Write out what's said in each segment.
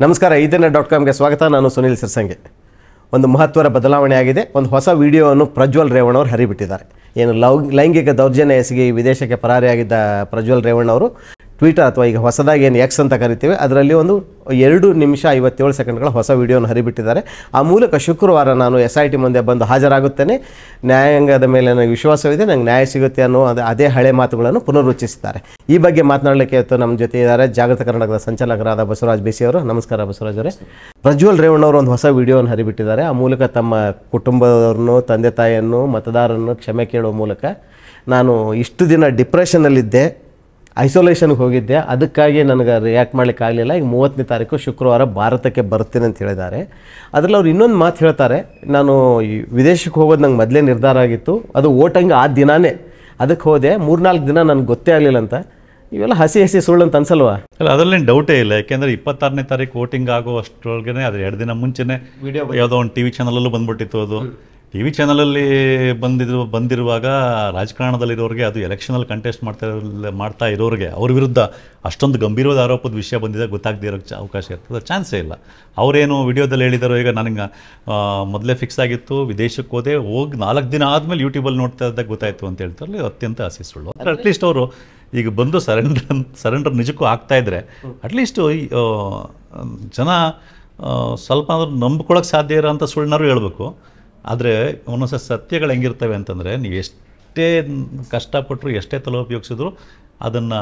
ನಮಸ್ಕಾರ internet.comಗೆ ಸ್ವಾಗತ. ನಾನು ಸುನಿಲ್ ಸಿರ್ಸಂಗೆ. ಒಂದು ಮಹತ್ವದ ಬದಲಾವಣೆ ಆಗಿದೆ. ಒಂದು ಹೊಸ ವಿಡಿಯೋವನ್ನು ಪ್ರಜ್ವಲ್ ರೇವಣ್ಣ ಅವರು ಹರಿಬಿಟ್ಟಿದ್ದಾರೆ. ಏನು ಲೈಂಗಿಕ ದೌರ್ಜನ್ಯ ಎಸಗಿ ವಿದೇಶಕ್ಕೆ ಪರಾರಿಯಾಗಿದ್ದ ಪ್ರಜ್ವಲ್ ರೇವಣ್ಣ ಅವರು ಟ್ವಿಟರ್ ಅಥವಾ ಈಗ ಹೊಸದಾಗಿ ಏನು ಎಕ್ಸ್ ಅಂತ ಕರಿತೀವಿ ಅದರಲ್ಲಿ ಒಂದು 2 ನಿಮಿಷ 57 ಸೆಕೆಂಡ್ಗಳ ಹೊಸ ವಿಡಿಯೋನ ಹರಿಬಿಟ್ಟಿದ್ದಾರೆ. ಆ ಮೂಲಕ ಶುಕ್ರವಾರ ನಾನು SIT ಮುಂದೆ ಬಂದು ಹಾಜರಾಗುತ್ತೇನೆ, ನ್ಯಾಯಾಂಗದ ಮೇಲೆ ನನಗೆ ವಿಶ್ವಾಸವಿದೆ, ನನಗೆ ನ್ಯಾಯ ಸಿಗುತ್ತೆ ಅನ್ನೋ ಅದೇ ಹಳೆ ಮಾತುಗಳನ್ನು ಪುನರುಚ್ಚರಿಸಿದ್ದಾರೆ. ಈ ಬಗ್ಗೆ ಮಾತನಾಡಲಿಕ್ಕೆ ನಮ್ಮ ಜೊತೆ ಇದ್ದಾರೆ ಜಾಗೃತ ಕರ್ನಾಟಕದ ಸಂಚಾಲಕರಾದ ಬಸವರಾಜ್ ಬಿಸಿ ಅವರು. ನಮಸ್ಕಾರ ಬಸವರಾಜ್ ಅವರೇ. ಪ್ರಜ್ವಲ್ ರೇವಣ್ಣ ಅವರು ಒಂದು ಹೊಸ ವಿಡಿಯೋನ ಹರಿಬಿಟ್ಟಿದ್ದಾರೆ. ಆ ಮೂಲಕ ತಮ್ಮ ಕುಟುಂಬದವ್ರನ್ನು, ತಂದೆ ತಾಯಿಯನ್ನು, ಮತದಾರರನ್ನು ಕ್ಷಮೆ ಕೇಳುವ ಮೂಲಕ ನಾನು ಇಷ್ಟು ದಿನ ಡಿಪ್ರೆಷನ್ನಲ್ಲಿದ್ದೆ, ಐಸೋಲೇಷನ್ಗೆ ಹೋಗಿದ್ದೆ, ಅದಕ್ಕಾಗಿ ನನಗೆ ರಿಯಾಕ್ಟ್ ಮಾಡಲಿಕ್ಕೆ ಆಗಲಿಲ್ಲ, ಈಗ 30ನೇ ತಾರೀಕು ಶುಕ್ರವಾರ ಭಾರತಕ್ಕೆ ಬರ್ತೀನಿ ಅಂತ ಹೇಳಿದ್ದಾರೆ. ಅದರಲ್ಲಿ ಅವ್ರು ಇನ್ನೊಂದು ಮಾತು ಹೇಳ್ತಾರೆ, ನಾನು ವಿದೇಶಕ್ಕೆ ಹೋಗೋದು ನಂಗೆ ಮೊದಲೇ ನಿರ್ಧಾರ ಆಗಿತ್ತು, ಅದು ವೋಟಿಂಗ್ ಆ ದಿನಾನೇ ಅದಕ್ಕೆ ಹೋದೆ, 3-4 ದಿನ ನನಗೆ ಗೊತ್ತೇ ಆಗಲಿಲ್ಲ ಅಂತ. ಇವೆಲ್ಲ ಹಸಿ ಸುಳ್ಳು ಅಂತ ಅನ್ಸಲ್ವಾ? ಅಲ್ಲ, ಅದರಲ್ಲೇನು ಡೌಟೇ ಇಲ್ಲ. ಯಾಕೆಂದರೆ 26ನೇ ತಾರೀಕು ವೋಟಿಂಗ್ ಆಗೋ ಅಷ್ಟರೊಳಗೆ ಅದು 2 ದಿನ ಮುಂಚೆನೇ ಯಾವುದೋ ಒಂದು TV ಚಾನಲಲ್ಲೂ ಬಂದ್ಬಿಟ್ಟಿತ್ತು. ಅದು TV ಚಾನಲಲ್ಲಿ ಬಂದಿರುವಾಗ ರಾಜಕಾರಣದಲ್ಲಿರೋರಿಗೆ, ಅದು ಎಲೆಕ್ಷನಲ್ಲಿ ಕಂಟೆಸ್ಟ್ ಮಾಡ್ತಾ ಇರೋರಿಗೆ ಅವ್ರ ವಿರುದ್ಧ ಅಷ್ಟೊಂದು ಗಂಭೀರವಾದ ಆರೋಪದ ವಿಷಯ ಬಂದಿದೆ, ಗೊತ್ತಾಗದೇ ಇರೋಕ್ಕೆ ಅವಕಾಶ ಇರ್ತದೆ, ಚಾನ್ಸೇ ಇಲ್ಲ. ಅವರೇನು ವಿಡಿಯೋದಲ್ಲಿ ಹೇಳಿದಾರೋ, ಈಗ ನನಗೆ ಮೊದಲೇ ಫಿಕ್ಸ್ ಆಗಿತ್ತು, ವಿದೇಶಕ್ಕೆ ಹೋದೆ, ಹೋಗಿ 4 ದಿನ ಆದಮೇಲೆ ಯೂಟ್ಯೂಬಲ್ಲಿ ನೋಡ್ತಾ ಇದ್ದಾಗ ಗೊತ್ತಾಯಿತು ಅಂತ ಹೇಳ್ತಾರಲ್ಲ, ಅತ್ಯಂತ ಹಸಿ ಸುಳ್ಳು. ಅಟ್ಲೀಸ್ಟ್ ಅವರು ಈಗ ಬಂದು ಸರೆಂಡರ್ ನಿಜಕ್ಕೂ ಆಗ್ತಾಯಿದ್ರೆ ಅಟ್ಲೀಸ್ಟು ಜನ ಸ್ವಲ್ಪ ನಂಬ್ಕೊಳ್ಳೋಕೆ ಸಾಧ್ಯ ಇರೋಂಥ ಸುಳ್ಳನ್ನಾರು ಹೇಳ್ಬೇಕು. ಆದರೆ ಒಂದೊಂದು ಸತ್ಯಗಳು ಹೆಂಗಿರ್ತವೆ ಅಂತಂದರೆ, ನೀವು ಎಷ್ಟೇ ಕಷ್ಟಪಟ್ಟರು, ಎಷ್ಟೇ ತಲೆ ಉಪಯೋಗಿಸಿದ್ರು ಅದನ್ನು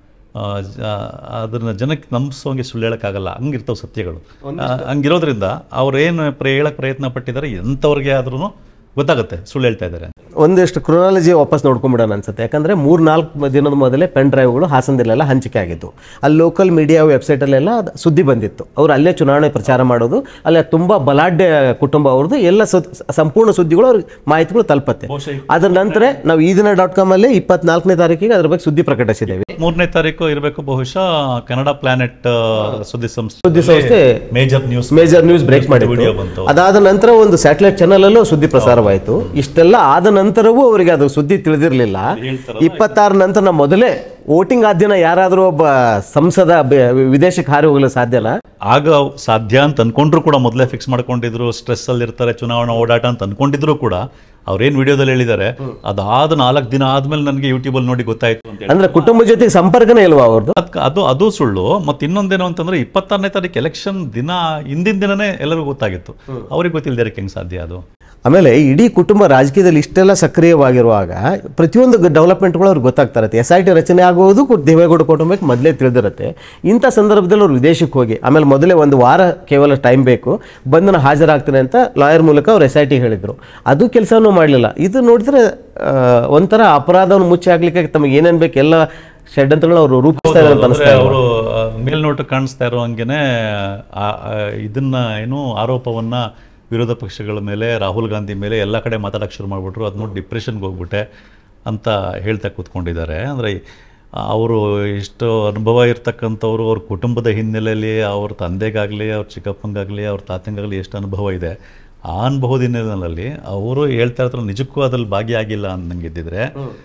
ಜನಕ್ಕೆ ನಂಬಿಸೋಂಗೆ ಸುಳ್ಳು ಹೇಳೋಕ್ಕಾಗಲ್ಲ. ಹಂಗಿರ್ತವೆ ಸತ್ಯಗಳು. ಹಂಗಿರೋದ್ರಿಂದ ಅವ್ರೇನು ಹೇಳೋಕ್ಕೆ ಪ್ರಯತ್ನ ಪಟ್ಟಿದ್ದಾರೆ ಎಂಥವ್ರಿಗೆ ಆದ್ರೂ ಗೊತ್ತಾಗುತ್ತೆ ಸುಳ್ಳು ಹೇಳ್ತಾ ಇದ್ದಾರೆ. ಒಂದಿಷ್ಟು ಕ್ರೊನಾಲಜಿ ವಾಪಸ್ ನೋಡ್ಕೊಂಬಿಡೋಣ ಅನ್ಸುತ್ತೆ. ಯಾಕಂದರೆ 3-4 ದಿನದ ಮೊದಲೇ ಪೆನ್ ಡ್ರೈವ್ಗಳು ಹಾಸನದಲ್ಲೆಲ್ಲ ಹಂಚಿಕೆ ಆಗಿತ್ತು. ಅಲ್ಲಿ ಲೋಕಲ್ ಮೀಡಿಯಾ ವೆಬ್ಸೈಟಲ್ಲೆಲ್ಲ ಸುದ್ದಿ ಬಂದಿತ್ತು. ಅವರು ಅಲ್ಲೇ ಚುನಾವಣೆ ಪ್ರಚಾರ ಮಾಡೋದು, ಅಲ್ಲೇ ತುಂಬ ಬಲಾಢ್ಯ ಕುಟುಂಬ ಅವ್ರದ್ದು ಎಲ್ಲ ಸಂಪೂರ್ಣ ಸುದ್ದಿಗಳು ಅವ್ರಿಗೆ ಮಾಹಿತಿಗಳು ತಲುಪತ್ತೆ. ಅದರ ನಂತರ ನಾವು internet.com ಅಲ್ಲಿ 24ನೇ ತಾರೀಕಿಗೆ ಅದ್ರ ಬಗ್ಗೆ ಸುದ್ದಿ ಪ್ರಕಟಿಸಿದ್ದೇವೆ. 3ನೇ ತಾರೀಕು ಇರಬೇಕು ಬಹುಶಃ. ಕನ್ನಡ ಪ್ಲಾನೆಟ್ ಸುದ್ದಿ ಸಂಸ್ಥೆ ಮೇಜರ್ ನ್ಯೂಸ್ ಬ್ರೇಕ್ ಮಾಡಿತ್ತು. ಅದಾದ ನಂತರ ಒಂದು ಸ್ಯಾಟಲೈಟ್ ಚಾನಲ್ ಅಲ್ಲೂ ಸುದ್ದಿ ಪ್ರಸಾರವಾಯಿತು. ಇಷ್ಟೆಲ್ಲ ಆದ ನಂತರವೂ ಅವರಿಗೆ ಅದು ಸುದ್ದಿ ತಿಳಿದಿರಲಿಲ್ಲ. 26 ನಂತರ ಮೊದಲೇ ವೋಟಿಂಗ್ ಆದ ದಿನ ಯಾರಾದರೂ ಒಬ್ಬ ಸಂಸದ ವಿದೇಶಕ್ಕೆ ಹಾರಿ ಹೋಗಲು ಸಾಧ್ಯನಾ? ಆಗ ಸಾಧ್ಯ ಅಂತ ಅನ್ಕೊಂಡ್ರು ಕೂಡ, ಮೊದಲೇ ಫಿಕ್ಸ್ ಮಾಡ್ಕೊಂಡಿದ್ರು, ಸ್ಟ್ರೆಸ್ ಅಲ್ಲಿ ಇರ್ತಾರೆ, ಚುನಾವಣಾ ಓಡಾಟ ಅಂತ ಅನ್ಕೊಂಡಿದ್ರು ಕೂಡ, ಅವ್ರೇನು ವಿಡಿಯೋದಲ್ಲಿ ಹೇಳಿದ್ದಾರೆ, ಅದಾದ 4 ದಿನ ಆದ್ಮೇಲೆ ನನಗೆ ಯೂಟ್ಯೂಬಲ್ಲಿ ನೋಡಿ ಗೊತ್ತಾಯ್ತು ಅಂತ. ಅಂದ್ರೆ ಕುಟುಂಬ ಜೊತೆಗೆ ಸಂಪರ್ಕನೇ ಇಲ್ವಾ ಅವ್ರದ್ದು? ಅದು ಸುಳ್ಳು. ಮತ್ತೆ ಇನ್ನೊಂದೇನು ಅಂತಂದ್ರೆ, 26ನೇ ತಾರೀಕು ಎಲೆಕ್ಷನ್ ದಿನ ಹಿಂದಿನ ದಿನನೇ ಎಲ್ಲರಿಗೂ ಗೊತ್ತಾಗಿತ್ತು. ಅವ್ರಿಗೆ ಗೊತ್ತಿಲ್ಲದೆ ಹೆಂಗೆ ಸಾಧ್ಯ ಅದು? ಆಮೇಲೆ ಇಡೀ ಕುಟುಂಬ ರಾಜಕೀಯದಲ್ಲಿ ಇಷ್ಟೆಲ್ಲ ಸಕ್ರಿಯವಾಗಿರುವಾಗ ಪ್ರತಿಯೊಂದು ಡೆವಲಪ್ಮೆಂಟ್ಗಳು ಅವ್ರಿಗೆ ಗೊತ್ತಾಗ್ತಾ ಇರುತ್ತೆ. SIT ರಚನೆ ಆಗುವುದು ದೇವೇಗೌಡ ಕುಟುಂಬಕ್ಕೆ ಮೊದಲೇ ತಿಳಿದಿರುತ್ತೆ. ಇಂಥ ಸಂದರ್ಭದಲ್ಲಿ ಅವ್ರು ವಿದೇಶಕ್ಕೆ ಹೋಗಿ ಆಮೇಲೆ ಮೊದಲೇ 1 ವಾರ ಕೇವಲ ಟೈಮ್ ಬೇಕು, ಬಂದು ನಾನು ಹಾಜರಾಗ್ತೇನೆ ಅಂತ ಲಾಯರ್ ಮೂಲಕ ಅವ್ರು SIT ಹೇಳಿದರು. ಅದು ಕೆಲಸನೂ ಮಾಡಲಿಲ್ಲ. ಇದು ನೋಡಿದ್ರೆ ಒಂಥರ ಅಪರಾಧವನ್ನು ಮುಚ್ಚಿ ಹಾಕ್ಲಿಕ್ಕೆ ತಮಗೆ ಏನೇನು ಬೇಕು ಎಲ್ಲ ಷಡ್ಯಂತ್ರಗಳು ಅವರು ರೂಪಿಸ್ತಾ ಇದ್ದಾರೆ ಅಂತ ಅನಿಸ್ತಾ ಇದೆ. ಅವರು ಮೇಲ್ನೋಟ ಕಾಣಿಸ್ತಾ ಇರೋ ಹಂಗೆನೆ ಇದನ್ನ ಏನು ಆರೋಪವನ್ನ ವಿರೋಧ ಪಕ್ಷಗಳ ಮೇಲೆ, ರಾಹುಲ್ ಗಾಂಧಿ ಮೇಲೆ ಎಲ್ಲ ಕಡೆ ಮಾತಾಡೋಕ್ಕೆ ಶುರು ಮಾಡಿಬಿಟ್ರು. ಅದು ನೋಡಿ ಡಿಪ್ರೆಷನ್ಗೆ ಹೋಗ್ಬಿಟ್ಟೆ ಅಂತ ಹೇಳ್ತಾ ಕೂತ್ಕೊಂಡಿದ್ದಾರೆ. ಅಂದರೆ ಅವರು ಇಷ್ಟು ಅನುಭವ ಇರ್ತಕ್ಕಂಥವ್ರು, ಅವ್ರ ಕುಟುಂಬದ ಹಿನ್ನೆಲೆಯಲ್ಲಿ ಅವ್ರ ತಂದೆಗಾಗಲಿ, ಅವ್ರ ಚಿಕ್ಕಪ್ಪಂಗಾಗಲಿ, ಅವ್ರ ತಾತಂಗಾಗಲಿ ಎಷ್ಟು ಅನುಭವ ಇದೆ, ಆ ಅನುಭವದ ಹಿನ್ನೆಲೆಯಲ್ಲಿ ಅವರು ಹೇಳ್ತಾ ಇರ್ತಾರೆ ನಿಜಕ್ಕೂ ಅದ್ರಲ್ಲಿ ಭಾಗಿಯಾಗಿಲ್ಲ ಅನ್ನಂಗಿದ್ದಿದ್ರೆ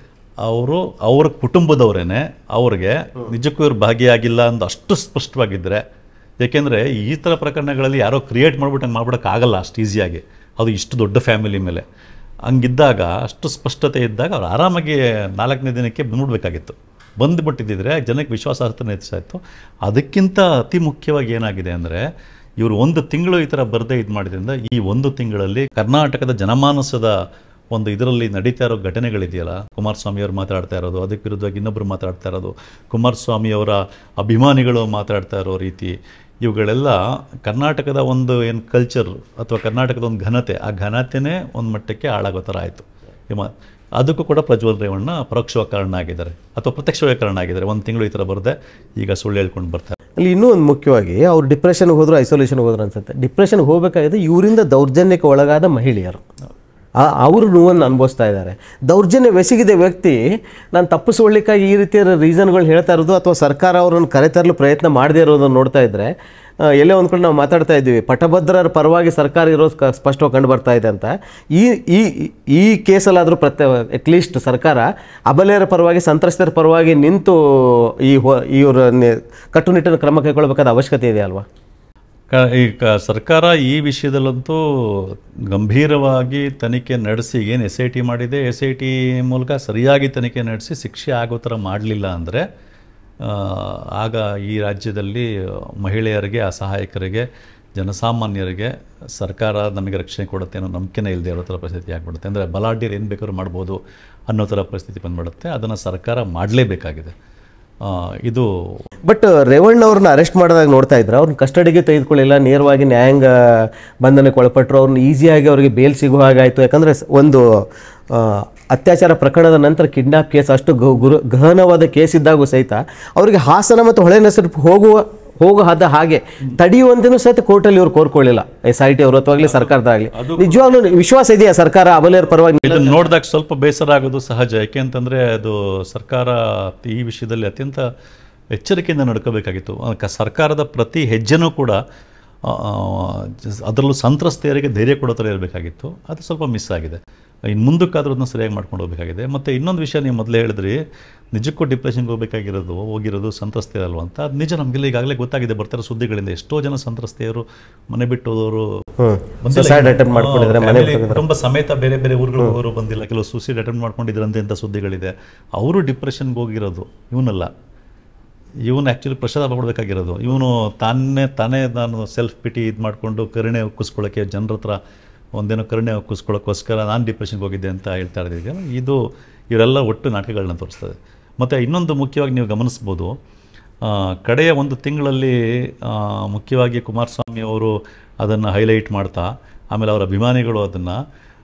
ಅವ್ರ ಕುಟುಂಬದವರೇನೆ ಅವ್ರಿಗೆ ನಿಜಕ್ಕೂ ಇವ್ರು ಭಾಗಿಯಾಗಿಲ್ಲ ಅಂತ ಅಷ್ಟು ಸ್ಪಷ್ಟವಾಗಿದ್ದರೆ. ಏಕೆಂದರೆ ಈ ಥರ ಪ್ರಕರಣಗಳಲ್ಲಿ ಯಾರೋ ಕ್ರಿಯೇಟ್ ಮಾಡ್ಬಿಡೋಕ್ಕಾಗಲ್ಲ ಅಷ್ಟು ಈಸಿಯಾಗಿ, ಅದು ಇಷ್ಟು ದೊಡ್ಡ ಫ್ಯಾಮಿಲಿ ಮೇಲೆ. ಹಂಗಿದ್ದಾಗ, ಅಷ್ಟು ಸ್ಪಷ್ಟತೆ ಇದ್ದಾಗ ಅವ್ರು ಆರಾಮಾಗಿ 4ನೇ ದಿನಕ್ಕೆ ಬಂದ್ಬಿಡ್ಬೇಕಾಗಿತ್ತು. ಬಂದುಬಿಟ್ಟಿದ್ದರೆ ಜನಕ್ಕೆ ವಿಶ್ವಾಸಾರ್ಹತೆ ಹೆಚ್ಚಾಯಿತು. ಅದಕ್ಕಿಂತ ಅತಿ ಮುಖ್ಯವಾಗಿ ಏನಾಗಿದೆ ಅಂದರೆ, ಇವರು 1 ತಿಂಗಳು ಈ ಥರ ಬರದೇ ಇದು ಮಾಡಿದ್ರಿಂದ, ಈ 1 ತಿಂಗಳಲ್ಲಿ ಕರ್ನಾಟಕದ ಜನಮಾನಸದ ಒಂದು ಇದರಲ್ಲಿ ನಡೀತಾ ಇರೋ ಘಟನೆಗಳಿದೆಯಲ್ಲ, ಕುಮಾರಸ್ವಾಮಿಯವರು ಮಾತಾಡ್ತಾ ಇರೋದು, ಅದಕ್ಕೆ ವಿರುದ್ಧವಾಗಿ ಇನ್ನೊಬ್ಬರು ಮಾತಾಡ್ತಾ ಇರೋದು, ಕುಮಾರಸ್ವಾಮಿಯವರ ಅಭಿಮಾನಿಗಳು ಮಾತಾಡ್ತಾ ಇರೋ ರೀತಿ, ಇವುಗಳೆಲ್ಲ ಕರ್ನಾಟಕದ ಒಂದು ಏನು ಕಲ್ಚರ್ ಅಥವಾ ಕರ್ನಾಟಕದ ಒಂದು ಘನತೆ, ಆ ಘನತೆನೇ ಒಂದು ಮಟ್ಟಕ್ಕೆ ಹಾಳಾಗೋ ಥರ ಆಯಿತು. ಅದಕ್ಕೂ ಕೂಡ ಪ್ರಜ್ವಲ್ ರೇವಣ್ಣ ಪರೋಕ್ಷವಾಗಿ ಕಾರಣ ಆಗಿದ್ದಾರೆ ಅಥವಾ ಪ್ರತ್ಯಕ್ಷವಾಗಿ ಕಾರಣ ಆಗಿದ್ದಾರೆ. 1 ತಿಂಗಳು ಈ ಥರ ಬರದೆ ಈಗ ಸುಳ್ಳು ಹೇಳ್ಕೊಂಡು ಬರ್ತಾರೆ. ಅಲ್ಲಿ ಇನ್ನೂ ಒಂದು ಮುಖ್ಯವಾಗಿ ಅವ್ರು ಡಿಪ್ರೆಷನ್ಗೆ ಹೋದ್ರು, ಐಸೋಲೇಷನ್ಗೆ ಹೋದ್ರು ಅನ್ಸುತ್ತೆ. ಡಿಪ್ರೆಷನ್ಗೆ ಹೋಗಬೇಕಾಗಿದೆ ಇವರಿಂದ ದೌರ್ಜನ್ಯಕ್ಕೆ ಒಳಗಾದ ಮಹಿಳೆಯರು, ಅವರು ನೋವನ್ನು ಅನುಭವಿಸ್ತಾ ಇದ್ದಾರೆ. ದೌರ್ಜನ್ಯವೆಸಗಿದ ವ್ಯಕ್ತಿ ನಾನು ತಪ್ಪಿಸ್ಕೊಳ್ಳಿಕ್ಕಾಗಿ ಈ ರೀತಿಯ ರೀಸನ್ಗಳು ಹೇಳ್ತಾ ಇರೋದು ಅಥವಾ ಸರ್ಕಾರ ಅವರನ್ನು ಕರೆತರಲು ಪ್ರಯತ್ನ ಮಾಡದೇ ಇರೋದನ್ನು ನೋಡ್ತಾ ಇದ್ದರೆ, ಎಲ್ಲೇ ಒಂದು ಕಡೆ ನಾವು ಮಾತಾಡ್ತಾ ಇದ್ದೀವಿ, ಪಟ್ಟಭದ್ರರ ಪರವಾಗಿ ಸರ್ಕಾರ ಇರೋದು ಸ್ಪಷ್ಟವಾಗಿ ಕಂಡು ಬರ್ತಾ ಇದೆ ಅಂತ. ಈ ಕೇಸಲ್ಲಾದರೂ ಅಟ್ಲೀಸ್ಟ್ ಸರ್ಕಾರ ಅಬಲೆಯರ ಪರವಾಗಿ, ಸಂತ್ರಸ್ತರ ಪರವಾಗಿ ನಿಂತು ಇವ್ರ ಕಟ್ಟುನಿಟ್ಟಿನ ಕ್ರಮ ಕೈಗೊಳ್ಳಬೇಕಾದ ಅವಶ್ಯಕತೆ ಇದೆ ಅಲ್ವಾ? ಸರ್ಕಾರ ಈ ವಿಷಯದಲ್ಲಂತೂ ಗಂಭೀರವಾಗಿ ತನಿಖೆ ನಡೆಸಿ ಏನು SIT ಮಾಡಿದೆ, SIT ಮೂಲಕ ಸರಿಯಾಗಿ ತನಿಖೆ ನಡೆಸಿ ಶಿಕ್ಷೆ ಆಗೋ ಥರ ಮಾಡಲಿಲ್ಲ ಅಂದರೆ ಆಗ ಈ ರಾಜ್ಯದಲ್ಲಿ ಮಹಿಳೆಯರಿಗೆ, ಅಸಹಾಯಕರಿಗೆ, ಜನಸಾಮಾನ್ಯರಿಗೆ ಸರ್ಕಾರ ನಮಗೆ ರಕ್ಷಣೆ ಕೊಡುತ್ತೆ ಅನ್ನೋ ನಂಬಿಕೆನೇ ಇಲ್ಲದೆ ಇರೋ ಥರ ಪರಿಸ್ಥಿತಿ ಆಗಿಬಿಡುತ್ತೆ. ಅಂದರೆ ಬಲಾಢ್ಯರು ಏನು ಬೇಕಾದ್ರೂ ಮಾಡ್ಬೋದು ಅನ್ನೋ ಥರ ಪರಿಸ್ಥಿತಿ ಬಂದುಬಿಡುತ್ತೆ. ಅದನ್ನು ಸರ್ಕಾರ ಮಾಡಲೇಬೇಕಾಗಿದೆ. ಇದು ಬಟ್ ರೇವಣ್ಣ ಅವ್ರನ್ನ ಅರೆಸ್ಟ್ ಮಾಡಿದಾಗ ನೋಡ್ತಾ ಇದ್ರು, ಅವ್ರನ್ನ ಕಸ್ಟಡಿಗೆ ತೆಗೆದುಕೊಳ್ಳಿಲ್ಲ, ನೇರವಾಗಿ ನ್ಯಾಯಾಂಗ ಬಂಧನಕ್ಕೆ ಒಳಪಟ್ಟರು. ಅವ್ರನ್ನ ಈಸಿಯಾಗಿ ಅವರಿಗೆ ಬೇಲ್ ಸಿಗುವ ಹಾಗಾಯಿತು. ಯಾಕಂದರೆ ಒಂದು ಅತ್ಯಾಚಾರ ಪ್ರಕರಣದ ನಂತರ ಕಿಡ್ನಾಪ್ ಕೇಸ್ ಅಷ್ಟು ಗಹನವಾದ ಕೇಸ್ ಇದ್ದಾಗೂ ಸಹಿತ ಅವರಿಗೆ ಹಾಸನ ಮತ್ತು ಹೊಳೆನರಸೀಪುರ ಹೋಗೋ ಹಾಗೆ ತಡೆಯುವಂತೆಯೂ ಸಹಿತ ಕೋರ್ಟಲ್ಲಿ ಇವ್ರು ಕೋರ್ಕೊಳ್ಳಿಲ್ಲ, SIT ಅವರು ಅಥವಾ ಸರ್ಕಾರದಾಗಲಿ. ನಿಜವಾಗ್ಲೂ ವಿಶ್ವಾಸ ಇದೆಯಾ ಸರ್ಕಾರ ಅಬಲೆಯರ ಪರವಾಗಿ? ಇದನ್ನು ನೋಡಿದಾಗ ಸ್ವಲ್ಪ ಬೇಸರ ಆಗೋದು ಸಹಜ. ಯಾಕೆ ಅಂತಂದರೆ ಅದು ಸರ್ಕಾರ ಈ ವಿಷಯದಲ್ಲಿ ಅತ್ಯಂತ ಎಚ್ಚರಿಕೆಯಿಂದ ನಡ್ಕೋಬೇಕಾಗಿತ್ತು. ಸರ್ಕಾರದ ಪ್ರತಿ ಹೆಜ್ಜೆನೂ ಕೂಡ ಅದರಲ್ಲೂ ಸಂತ್ರಸ್ತೆಯರಿಗೆ ಧೈರ್ಯ ಕೊಡೋ ಥರ ಇರಬೇಕಾಗಿತ್ತು. ಅದು ಸ್ವಲ್ಪ ಮಿಸ್ ಆಗಿದೆ. ಇನ್ನು ಮುಂದಕ್ಕಾದ್ರೂ ಅದನ್ನ ಸರಿಯಾಗಿ ಮಾಡ್ಕೊಂಡು ಹೋಗಬೇಕಾಗಿದೆ. ಮತ್ತು ಇನ್ನೊಂದು ವಿಷಯ ನೀವು ಮೊದಲೇ ಹೇಳಿದ್ರಿ, ನಿಜಕ್ಕೂ ಡಿಪ್ರೆಷನ್ಗೆ ಹೋಗಿರೋದು ಸಂತ್ರಸ್ತೆಯರಲ್ವ ಅಂತ. ಅದು ನಿಜ. ನಮಗೆಲ್ಲ ಈಗಾಗಲೇ ಗೊತ್ತಾಗಿದೆ ಬರ್ತಿರೋ ಸುದ್ದಿಗಳಿಂದ. ಎಷ್ಟೋ ಜನ ಸಂತ್ರಸ್ತೆಯರು ಮನೆ ಬಿಟ್ಟು ಹೋದವರು, ಕುಟುಂಬ ಸಮೇತ ಬೇರೆ ಬೇರೆ ಊರುಗಳು ಹೋಗೋರು ಬಂದಿಲ್ಲ, ಕೆಲವು ಸೂಸೈಡ್ ಅಟೆಂಪ್ಟ್ ಮಾಡ್ಕೊಂಡಿದ್ರಂತೆ ಅಂತ ಸುದ್ದಿಗಳಿದೆ. ಅವರು ಡಿಪ್ರೆಷನ್ಗೆ ಹೋಗಿರೋದು ಇವನಲ್ಲ. ಇವನು ಆ್ಯಕ್ಚುಲಿ ಪ್ರಸಾದ ಪಡಬೇಕಾಗಿರೋದು. ಇವನು ತಾನೇ ನಾನು ಸೆಲ್ಫ್ ಪಿಟಿ ಇದು ಮಾಡಿಕೊಂಡು ಕರುಣೆ ಉಕ್ಕಿಸ್ಕೊಳ್ಳೋಕ್ಕೆ, ಜನರ ಹತ್ರ ಒಂದೇನೋ ಕರುಣೆ ಉಕ್ಕಿಸ್ಕೊಳ್ಳೋಕ್ಕೋಸ್ಕರ ನಾನು ಡಿಪ್ರೆಷನ್ಗೆ ಹೋಗಿದ್ದೆ ಅಂತ ಹೇಳ್ತಾ ಇದ್ದೀವಿ. ಇದು ಇವರೆಲ್ಲ ಒಟ್ಟು ನಾಟಕಗಳನ್ನ ತೋರಿಸ್ತದೆ. ಮತ್ತು ಇನ್ನೊಂದು ಮುಖ್ಯವಾಗಿ ನೀವು ಗಮನಿಸ್ಬೋದು, ಕಡೆಯ ಒಂದು ತಿಂಗಳಲ್ಲಿ ಮುಖ್ಯವಾಗಿ ಕುಮಾರಸ್ವಾಮಿ ಅವರು ಅದನ್ನು ಹೈಲೈಟ್ ಮಾಡ್ತಾ, ಆಮೇಲೆ ಅವರ ಅಭಿಮಾನಿಗಳು ಅದನ್ನು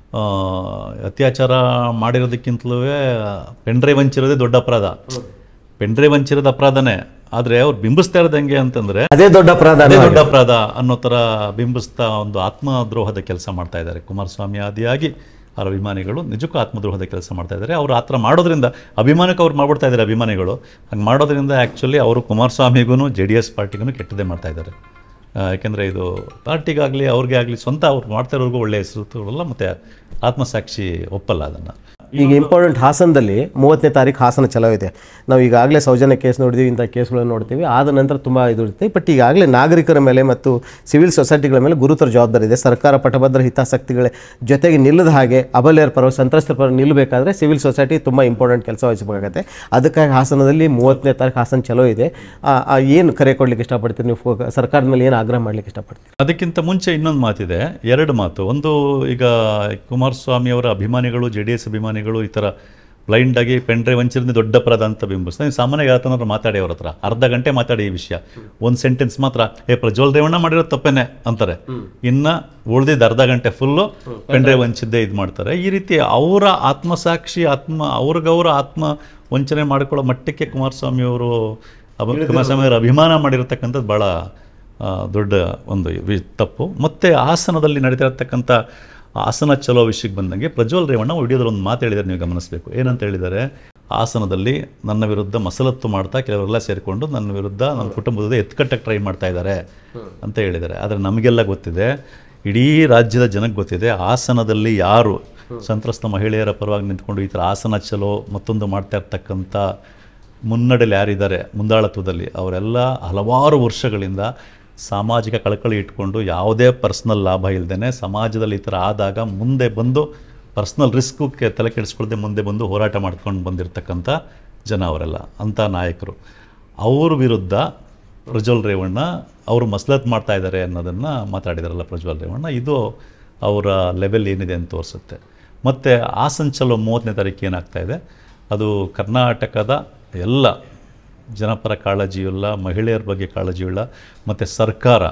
ಅತ್ಯಾಚಾರ ಮಾಡಿರೋದಕ್ಕಿಂತಲೂ ಪೆಂಡ್ರೈವ್ ಹಂಚಿರೋದೇ ದೊಡ್ಡ ಅಪರಾಧ. ಪೆಂಡ್ರೈವ್ ಹಂಚಿರೋದು ಅಪರಾಧನೇ, ಆದರೆ ಅವ್ರು ಬಿಂಬಿಸ್ತಾ ಇರೋದು ಹೆಂಗೆ ಅಂತಂದರೆ ಅದೇ ದೊಡ್ಡ ಅಪರಾಧ ಅನ್ನೋ ಥರ ಬಿಂಬಿಸ್ತಾ ಒಂದು ಆತ್ಮದ್ರೋಹದ ಕೆಲಸ ಮಾಡ್ತಾ ಇದ್ದಾರೆ. ಕುಮಾರಸ್ವಾಮಿ ಆದಿಯಾಗಿ ಅವರ ಅಭಿಮಾನಿಗಳು ನಿಜಕ್ಕೂ ಆತ್ಮದ್ರೋಹದ ಕೆಲಸ ಮಾಡ್ತಾ ಇದ್ದಾರೆ. ಅವರು ಆ ಥರ ಮಾಡೋದ್ರಿಂದ ಅಭಿಮಾನಕ್ಕೆ ಅವ್ರು ಮಾಡ್ಬಿಡ್ತಾ ಇದ್ದಾರೆ. ಅಭಿಮಾನಿಗಳು ಹಂಗೆ ಮಾಡೋದ್ರಿಂದ ಆ್ಯಕ್ಚುಲಿ ಅವರು ಕುಮಾರಸ್ವಾಮಿಗೂ JDS ಪಾರ್ಟಿಗೂ ಕೆಟ್ಟದೇ ಮಾಡ್ತಾ ಇದ್ದಾರೆ. ಯಾಕೆಂದರೆ ಇದು ಪಾರ್ಟಿಗಾಗಲಿ ಅವ್ರಿಗೆ ಆಗಲಿ ಸ್ವಂತ ಅವ್ರು ಮಾಡ್ತಾ ಇರೋರ್ಗೂ ಒಳ್ಳೆಯ ಹೆಸರು ಕೊಡಲ್ಲ, ಮತ್ತು ಆತ್ಮಸಾಕ್ಷಿ ಒಪ್ಪಲ್ಲ ಅದನ್ನು. ಈಗ ಇಂಪಾರ್ಟೆಂಟ್ ಹಾಸನದಲ್ಲಿ 30ನೇ ತಾರೀಕು ಹಾಸನ ಚಲೋ ಇದೆ. ನಾವು ಈಗಾಗಲೇ ಸೌಜನ್ಯ ಕೇಸ್ ನೋಡಿದ್ದೀವಿ, ಇಂಥ ಕೇಸ್ಗಳನ್ನು ನೋಡ್ತೀವಿ. ಆದ ನಂತರ ತುಂಬ ಇದು ಇರುತ್ತೆ. ಬಟ್ ಈಗಾಗಲೇ ನಾಗರಿಕರ ಮೇಲೆ ಮತ್ತು ಸಿವಿಲ್ ಸೊಸೈಟಿಗಳ ಮೇಲೆ ಗುರುತರ ಜವಾಬ್ದಾರಿ ಇದೆ. ಸರ್ಕಾರ ಪಟಭದ್ರ ಹಿತಾಸಕ್ತಿಗಳ ಜೊತೆಗೆ ನಿಲ್ಲದ ಹಾಗೆ ಅಬಲೆಯರ ಪರ, ಸಂತ್ರಸ್ತರ ಪರ ನಿಲ್ಲಬೇಕಾದ್ರೆ ಸಿವಿಲ್ ಸೊಸೈಟಿ ತುಂಬ ಇಂಪಾರ್ಟೆಂಟ್ ಕೆಲಸ ವಹಿಸಬೇಕಾಗತ್ತೆ. ಅದಕ್ಕಾಗಿ ಹಾಸನದಲ್ಲಿ 30ನೇ ತಾರೀಕು ಹಾಸನ ಚಲೋ ಇದೆ. ಏನು ಕರೆ ಕೊಡ್ಲಿಕ್ಕೆ ಇಷ್ಟಪಡ್ತೀರಿ ನೀವು? ಸರ್ಕಾರದ ಮೇಲೆ ಏನು ಆಗ್ರಹ ಮಾಡ್ಲಿಕ್ಕೆ ಇಷ್ಟಪಡ್ತೀರಿ? ಅದಕ್ಕಿಂತ ಮುಂಚೆ ಇನ್ನೊಂದು ಮಾತಿದೆ, ಎರಡು ಮಾತು. ಒಂದು, ಈಗ ಕುಮಾರಸ್ವಾಮಿ ಅವರ ಅಭಿಮಾನಿಗಳು, JDS ಅಭಿಮಾನಿಗಳು ಈ ಥರ ಬ್ಲೈಂಡಾಗಿ ಪೆಂಡ್ರೈವ್ ಹಂಚಿರೋದೇ ದೊಡ್ಡ ಅಪರಾಧ ಅಂತ ಬಿಂಬಿಸ್ತಾರೆ. ಸಾಮಾನ್ಯ ಯಾವತ್ತನಾದ್ರು ಮಾತಾಡಿ ಅವ್ರ ಹತ್ರ ಅರ್ಧ ಗಂಟೆ ಮಾತಾಡಿ ಈ ವಿಷಯ, ಒಂದು ಸೆಂಟೆನ್ಸ್ ಮಾತ್ರ ಪ್ರಜ್ವಲ್ ರೇವಣ್ಣ ಮಾಡಿರೋ ತಪ್ಪೇನೆ ಅಂತಾರೆ. ಇನ್ನು ಉಳಿದಿದ್ದು ಅರ್ಧ ಗಂಟೆ ಫುಲ್ಲು ಪೆಂಡ್ರೈವ್ ಹಂಚಿದ್ದೇ ಇದು ಮಾಡ್ತಾರೆ. ಈ ರೀತಿ ಅವರ ಆತ್ಮಸಾಕ್ಷಿ, ಅವ್ರಿಗವ್ರ ಆತ್ಮ ವಂಚನೆ ಮಾಡಿಕೊಳ್ಳೋ ಮಟ್ಟಕ್ಕೆ ಕುಮಾರಸ್ವಾಮಿ ಅವರು ಅಭಿಮಾನ ಮಾಡಿರತಕ್ಕಂಥದ್ದು ಭಾಳ ದೊಡ್ಡ ಒಂದು ತಪ್ಪು. ಮತ್ತು ಹಾಸನದಲ್ಲಿ ನಡೀತಿರತಕ್ಕಂಥ ಹಾಸನ ಚಲೋ ವಿಷಯಕ್ಕೆ ಬಂದಂಗೆ ಪ್ರಜ್ವಲ್ ರೇವಣ್ಣ ವಿಡಿಯೋದಲ್ಲಿ ಒಂದು ಮಾತು ಹೇಳಿದ್ದಾರೆ, ನೀವು ಗಮನಿಸಬೇಕು. ಏನಂತ ಹೇಳಿದ್ದಾರೆ? ಹಾಸನದಲ್ಲಿ ನನ್ನ ವಿರುದ್ಧ ಮಸಲತ್ತು ಮಾಡ್ತಾ ಕೆಲವರೆಲ್ಲ ಸೇರಿಕೊಂಡು ನನ್ನ ವಿರುದ್ಧ, ನನ್ನ ಕುಟುಂಬದ ಎತ್ಕಟ್ಟಕ್ಕೆ ಟ್ರೈ ಮಾಡ್ತಾ ಇದ್ದಾರೆ ಅಂತ ಹೇಳಿದ್ದಾರೆ. ಆದರೆ ನಮಗೆಲ್ಲ ಗೊತ್ತಿದೆ, ಇಡೀ ರಾಜ್ಯದ ಜನಕ್ಕೆ ಗೊತ್ತಿದೆ, ಹಾಸನದಲ್ಲಿ ಯಾರು ಸಂತ್ರಸ್ತ ಮಹಿಳೆಯರ ಪರವಾಗಿ ನಿಂತ್ಕೊಂಡು ಈ ಥರ ಹಾಸನ ಚಲೋ ಮತ್ತೊಂದು ಮಾಡ್ತಾ ಇರ್ತಕ್ಕಂಥ ಮುನ್ನಡೆಯಲ್ಲಿ ಯಾರಿದ್ದಾರೆ ಮುಂದಾಳತ್ವದಲ್ಲಿ, ಅವರೆಲ್ಲ ಹಲವಾರು ವರ್ಷಗಳಿಂದ ಸಾಮಾಜಿಕ ಕಳಕಳಿ ಇಟ್ಕೊಂಡು ಯಾವುದೇ ಪರ್ಸ್ನಲ್ ಲಾಭ ಇಲ್ಲದೇ ಸಮಾಜದಲ್ಲಿ ಈ ಥರ ಆದಾಗ ಮುಂದೆ ಬಂದು ಪರ್ಸ್ನಲ್ ರಿಸ್ಕ್ಗೆ ತಲೆ ಕೆಡಿಸ್ಕೊಳ್ಳದೆ ಮುಂದೆ ಬಂದು ಹೋರಾಟ ಮಾಡ್ಕೊಂಡು ಬಂದಿರತಕ್ಕಂಥ ಜನ ಅವರೆಲ್ಲ, ಅಂಥ ನಾಯಕರು. ಅವ್ರ ವಿರುದ್ಧ ಪ್ರಜ್ವಲ್ ರೇವಣ್ಣ ಅವರು ಮಸಲತ್ ಮಾಡ್ತಾ ಇದ್ದಾರೆ ಅನ್ನೋದನ್ನು ಮಾತಾಡಿದಾರಲ್ಲ ಪ್ರಜ್ವಲ್ ರೇವಣ್ಣ. ಇದು ಅವರ ಲೆವೆಲ್ ಏನಿದೆ ಅಂತ ತೋರಿಸುತ್ತೆ. ಮತ್ತು ಹಾಸನ ಚಲೋ 30ನೇ ತಾರೀಕು ಏನಾಗ್ತಾಯಿದೆ, ಅದು ಕರ್ನಾಟಕದ ಎಲ್ಲ ಜನಪರ ಕಾಳಜಿಯುಳ್ಳ, ಮಹಿಳೆಯರ ಬಗ್ಗೆ ಕಾಳಜಿಯುಳ್ಳ, ಮತ್ತು ಸರ್ಕಾರ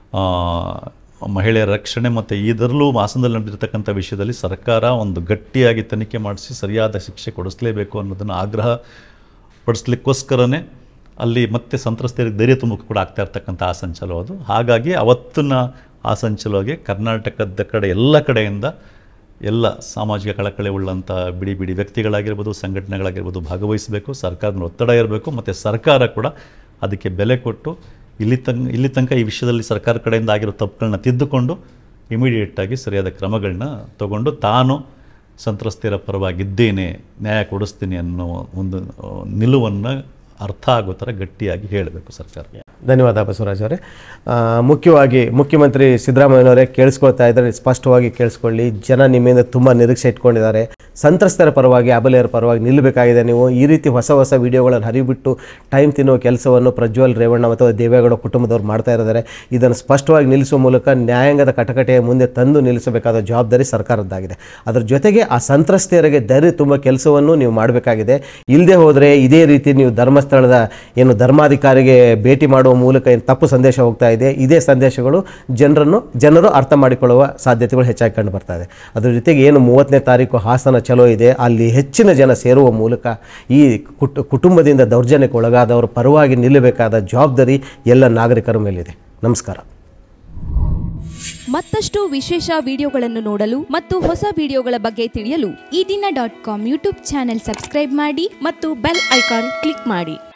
ಮಹಿಳೆಯರ ರಕ್ಷಣೆ ಮತ್ತು ಇದರಲ್ಲೂ ಹಾಸನದಲ್ಲಿ ನಡೆದಿರ್ತಕ್ಕಂಥ ವಿಷಯದಲ್ಲಿ ಸರ್ಕಾರ ಒಂದು ಗಟ್ಟಿಯಾಗಿ ತನಿಖೆ ಮಾಡಿಸಿ ಸರಿಯಾದ ಶಿಕ್ಷೆ ಕೊಡಿಸಲೇಬೇಕು ಅನ್ನೋದನ್ನು ಆಗ್ರಹ ಪಡಿಸ್ಲಿಕ್ಕೋಸ್ಕರನೇ ಅಲ್ಲಿ ಮತ್ತೆ ಸಂತ್ರಸ್ತೆಯರಿಗೆ ಧೈರ್ಯ ತುಂಬಕ್ಕೆ ಕೂಡ ಆಗ್ತಾ ಇರ್ತಕ್ಕಂಥ ಹಾಸನ ಚಲೋ ಅದು. ಹಾಗಾಗಿ ಅವತ್ತಿನ ಹಾಸನ ಚಲೋಗೆ ಕರ್ನಾಟಕದ ಕಡೆ ಎಲ್ಲ ಕಡೆಯಿಂದ ಎಲ್ಲ ಸಾಮಾಜಿಕ ಕಳಕಳಿ ಉಳ್ಳಂಥ ಬಿಡಿ ಬಿಡಿ ವ್ಯಕ್ತಿಗಳಾಗಿರ್ಬೋದು, ಸಂಘಟನೆಗಳಾಗಿರ್ಬೋದು ಭಾಗವಹಿಸಬೇಕು. ಸರ್ಕಾರದ ಒತ್ತಡ ಇರಬೇಕು, ಮತ್ತು ಸರ್ಕಾರ ಕೂಡ ಅದಕ್ಕೆ ಬೆಲೆ ಕೊಟ್ಟು ಇಲ್ಲಿ ತನಕ ಈ ವಿಷಯದಲ್ಲಿ ಸರ್ಕಾರ ಕಡೆಯಿಂದ ಆಗಿರೋ ತಪ್ಪುಗಳನ್ನ ತಿದ್ದುಕೊಂಡು ಇಮಿಡಿಯೇಟಾಗಿ ಸರಿಯಾದ ಕ್ರಮಗಳನ್ನ ತಗೊಂಡು ತಾನು ಸಂತ್ರಸ್ತೆಯರ ಪರವಾಗಿದ್ದೇನೆ, ನ್ಯಾಯ ಕೊಡಿಸ್ತೀನಿ ಅನ್ನೋ ಒಂದು ನಿಲುವನ್ನು ಅರ್ಥ ಆಗೋ ಥರ ಗಟ್ಟಿಯಾಗಿ ಹೇಳಬೇಕು ಸರ್ಕಾರ. ಧನ್ಯವಾದ ಬಸವರಾಜ್ ಅವರೇ. ಮುಖ್ಯವಾಗಿ ಮುಖ್ಯಮಂತ್ರಿ ಸಿದ್ದರಾಮಯ್ಯನವರೇ ಕೇಳಿಸ್ಕೊಳ್ತಾ ಇದ್ದಾರೆ, ಸ್ಪಷ್ಟವಾಗಿ ಕೇಳಿಸ್ಕೊಳ್ಳಿ. ಜನ ನಿಮ್ಮಿಂದ ತುಂಬ ನಿರೀಕ್ಷೆ ಇಟ್ಕೊಂಡಿದ್ದಾರೆ. ಸಂತ್ರಸ್ತರ ಪರವಾಗಿ, ಅಬಲೆಯರ ಪರವಾಗಿ ನಿಲ್ಲಬೇಕಾಗಿದೆ. ನೀವು ಈ ರೀತಿ ಹೊಸ ಹೊಸ ವಿಡಿಯೋಗಳನ್ನು ಹರಿಬಿಟ್ಟು ಟೈಮ್ ತಿನ್ನುವ ಕೆಲಸವನ್ನು ಪ್ರಜ್ವಲ್ ರೇವಣ್ಣ ಮತ್ತು ದೇವೇಗೌಡ ಕುಟುಂಬದವ್ರು ಮಾಡ್ತಾ ಇದ್ದಾರೆ. ಇದನ್ನು ಸ್ಪಷ್ಟವಾಗಿ ನಿಲ್ಲಿಸುವ ಮೂಲಕ ನ್ಯಾಯಾಂಗದ ಕಟಕಟೆಯ ಮುಂದೆ ತಂದು ನಿಲ್ಲಿಸಬೇಕಾದ ಜವಾಬ್ದಾರಿ ಸರ್ಕಾರದ್ದಾಗಿದೆ. ಅದರ ಜೊತೆಗೆ ಆ ಸಂತ್ರಸ್ತೆಯರಿಗೆ ಧೈರ್ಯ ತುಂಬ ಕೆಲಸವನ್ನು ನೀವು ಮಾಡಬೇಕಾಗಿದೆ. ಇಲ್ಲದೆ ಹೋದರೆ ಇದೇ ರೀತಿ ನೀವು ಧರ್ಮಸ್ಥಳದ ಧರ್ಮಾಧಿಕಾರಿಗೆ ಭೇಟಿ ಮಾಡುವ ಮೂಲಕ ಏನು ತಪ್ಪು ಸಂದೇಶ ಹೋಗ್ತಾ ಇದೆ, ಇದೇ ಸಂದೇಶಗಳು ಜನರು ಅರ್ಥ ಮಾಡಿಕೊಳ್ಳುವ ಸಾಧ್ಯತೆಗಳು ಹೆಚ್ಚಾಗಿ ಕಂಡು ಬರ್ತಾ ಇದೆ. ಅದರ ಜೊತೆಗೆ ಏನು 30ನೇ ತಾರೀಕು ಹಾಸನ ಚಲೋ ಇದೆ, ಅಲ್ಲಿ ಹೆಚ್ಚಿನ ಜನ ಸೇರುವ ಮೂಲಕ ಈ ಕುಟುಂಬದಿಂದ ದೌರ್ಜನ್ಯಕ್ಕೆ ಒಳಗಾದವರ ಪರವಾಗಿ ನಿಲ್ಲಬೇಕಾದ ಜವಾಬ್ದಾರಿ ಎಲ್ಲ ನಾಗರಿಕರ ಮೇಲಿದೆ. ನಮಸ್ಕಾರ. ಮತ್ತಷ್ಟು ವಿಶೇಷ ವಿಡಿಯೋಗಳನ್ನು ನೋಡಲು ಮತ್ತು ಹೊಸ ವಿಡಿಯೋಗಳ ಬಗ್ಗೆ ತಿಳಿಯಲು ಈ ದಿನ .com ಯೂಟ್ಯೂಬ್ ಚಾನೆಲ್ ಸಬ್ಸ್ಕ್ರೈಬ್ ಮಾಡಿ ಮತ್ತು ಬೆಲ್ ಐಕಾನ್ ಕ್ಲಿಕ್ ಮಾಡಿ.